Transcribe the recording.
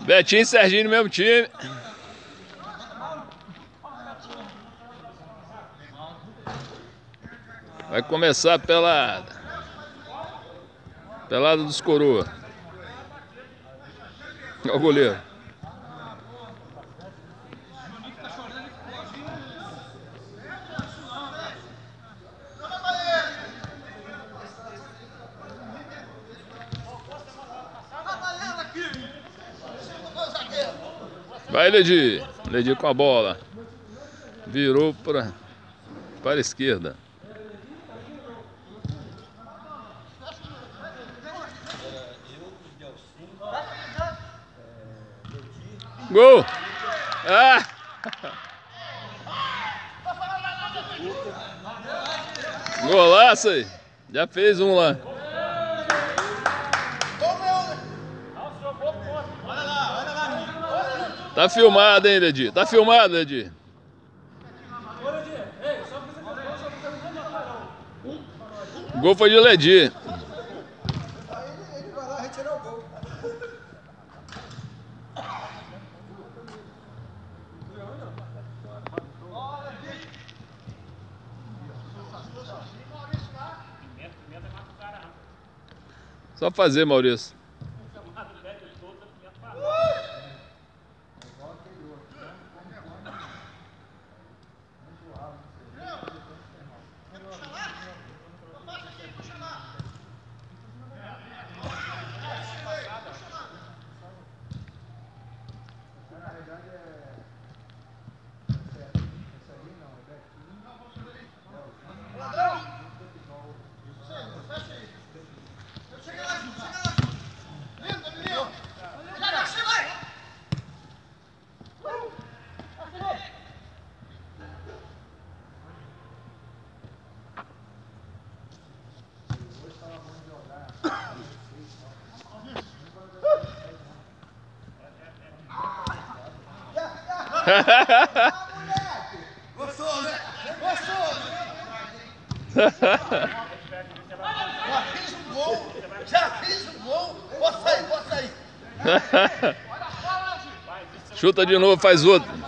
Betinho e Serginho no mesmo time. Vai começar a pelada. Pelada dos coroa. Olha o goleiro. Vai, Ledi. Ledi com a bola. Virou para a esquerda. Gol! Ah! Golaço aí. Já fez um lá. Tá filmado, hein, Ledi? Tá filmado, Ledi? O gol foi de Ledi. Ele vai lá retirar o gol. Só fazer, Maurício. Gostou, né? Gostou, né? Já fiz um gol. Posso sair. Chuta de novo, faz outro.